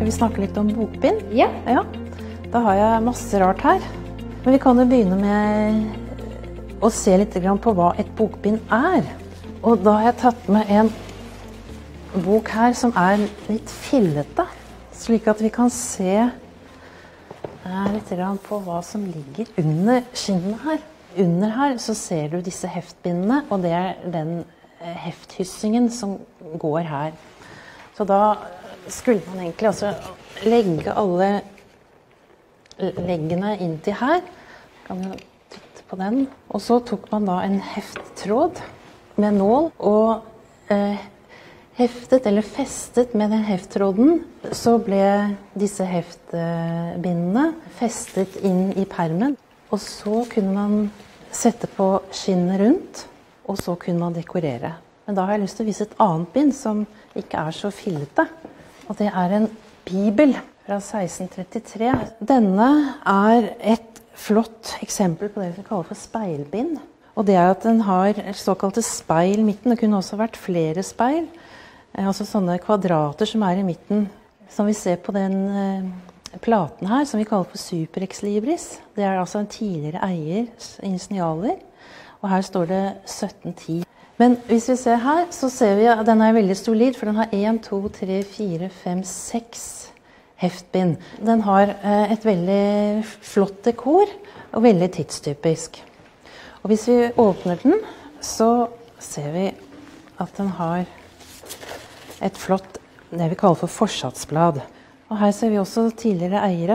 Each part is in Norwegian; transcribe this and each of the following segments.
Skal vi snakke litt om bokbind? Ja. Ja. Da har jeg masse rart her. Men vi kan jo begynne med å se litt på hva et bokbind er. Og da har jeg tatt med en bok her som er litt fillete, slik at vi kan se litt på hva som ligger under skinnet her. Under her så ser du disse heftbindene, og det er den hefthyssingen som går her. Så da skulle man egentlig altså legge alle leggene inntil her. Kan du titte på den. Og så tok man da en hefttråd med nål og heftet eller festet med den hefttråden. Så ble disse heftbindene festet inn i permen. Og så kunne man sette på skinnet rundt, og så kunne man dekorere. Men da har jeg lyst til å vise et annet bind som ikke er så fillete. Og det er en bibel fra 1633. Denne er et flott eksempel på det vi kaller for speilbind. Og det er at den har såkalte speil i midten. Det kunne også vært flere speil. Altså sånne kvadrater som er i midten. Som vi ser på den platen her, som vi kaller for Super Ex Libris. Det er altså en tidligere eiers initialer. Og her står det 1710. Men hvis vi ser her, så ser vi at den er veldig solid, for den har 1, 2, 3, 4, 5, 6 heftbind. Den har et veldig flott dekor, og veldig tidstypisk. Og hvis vi åpner den, så ser vi at den har et flott, det vi kaller for forsatsblad. Og her ser vi også tidligere eiere.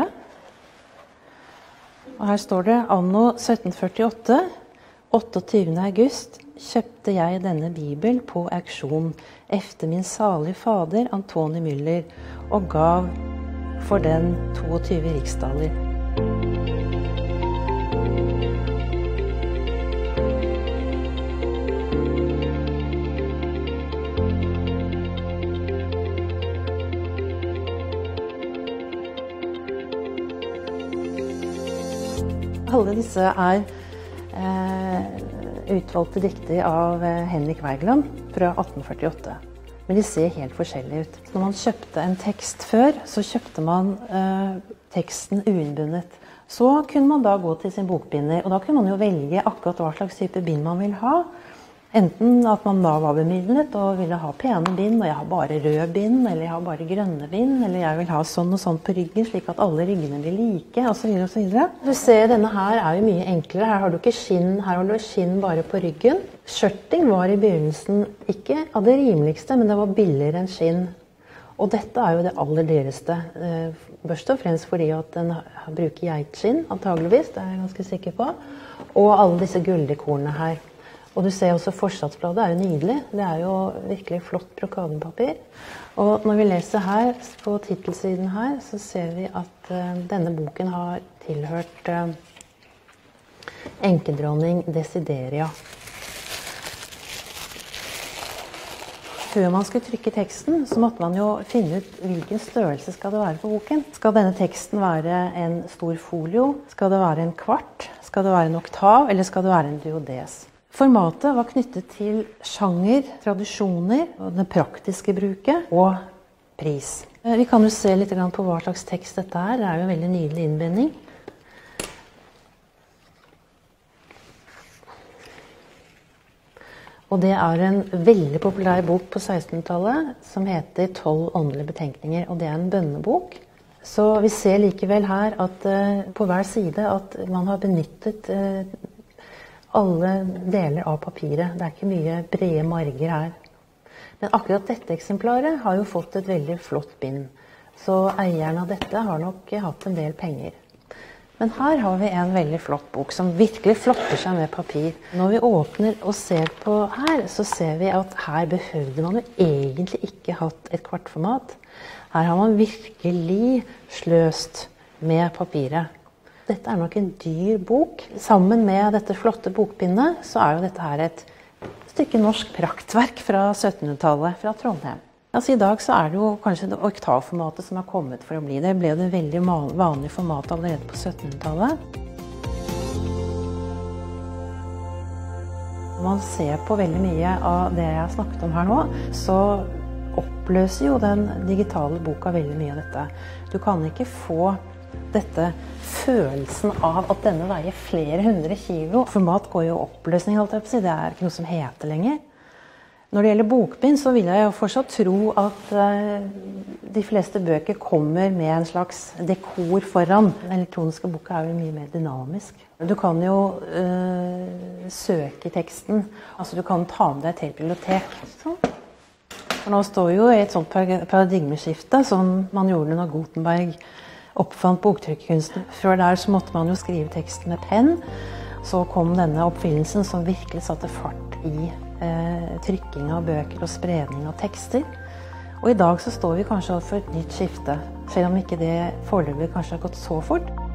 Og her står det anno 1748, 28. august, kjøpte jeg denne bibel på auksjon efter min salige fader Antoni Müller og gav for den 22 riksdaler. Alle disse er utvalgte dikter av Henrik Wergeland fra 1848. Men de ser helt forskjellige ut. Når man kjøpte en tekst før, så kjøpte man teksten uinnbundet. Så kunne man da gå til sin bokbinder, og da kunne man jo velge akkurat hva slags type bind man vil ha. Enten at man da var bemidlet og ville ha pene bind, og jeg har bare rød bind, eller jeg har bare grønne bind, eller jeg vil ha sånn og sånn på ryggen, slik at alle ryggene blir like, og så videre og så videre. Du ser, denne her er jo mye enklere. Her har du ikke skinn, her har du skinn bare på ryggen. Skjørting var i begynnelsen ikke av det rimeligste, men det var billigere enn skinn. Og dette er jo det aller dyreste. Først og fremst fordi at den bruker geitskinn, antageligvis, det er jeg ganske sikker på. Og alle disse gulldekorene her. Og du ser også forsatsbladet er jo nydelig. Det er jo virkelig flott brokadepapir. Og når vi leser her, på titelsiden her, så ser vi at denne boken har tilhørt enkedronning Desideria. Før man skulle trykke teksten, så måtte man jo finne ut hvilken størrelse skal det være på boken. Skal denne teksten være en stor folio? Skal det være en kvart? Skal det være en oktav? Eller skal det være en duodes? Formatet var knyttet til sjanger, tradisjoner, det praktiske bruket og pris. Vi kan jo se litt på hva slags tekst dette er. Det er jo en veldig nydelig innbinding. Og det er en veldig populær bok på 1600-tallet som heter 12 åndelige betenkninger, og det er en bønnebok. Så vi ser likevel her at på hver side at man har benyttet alle deler av papiret. Det er ikke mye brede marger her. Men akkurat dette eksemplaret har jo fått et veldig flott bind. Så eieren av dette har nok hatt en del penger. Men her har vi en veldig flott bok som virkelig flotter seg med papir. Når vi åpner og ser på her, så ser vi at her behøvde man jo egentlig ikke hatt et kvartformat. Her har man virkelig sløst med papiret. Dette er nok en dyr bok. Sammen med dette flotte bokbindet, så er jo dette her et stykke norsk praktverk fra 1700-tallet, fra Trondheim. Altså, i dag så er det jo kanskje det oktavformatet som har kommet for å bli. Det ble det veldig vanlige formatet allerede på 1700-tallet. Når man ser på veldig mye av det jeg har snakket om her nå, så oppløser jo den digitale boka veldig mye av dette. Du kan ikke få dette følelsen av at denne veier flere hundre kilo. Format går jo oppløsning, det er ikke noe som heter lenger. Når det gjelder bokbind, så vil jeg jo fortsatt tro at de fleste bøker kommer med en slags dekor foran. Den elektroniske boka er jo mye mer dynamisk. Du kan jo søke i teksten, altså du kan ta med deg et helt bibliotek. Sånn. For nå står jo et sånt paradigmeskifte som man gjorde når Gutenberg oppfant boktrykkerkunsten. Før der så måtte man jo skrive teksten med penn. Så kom denne oppfinnelsen som virkelig satte fart i trykking av bøker og spredning av tekster. Og i dag så står vi kanskje for et nytt skifte, selv om ikke det foreløpig kanskje har gått så fort.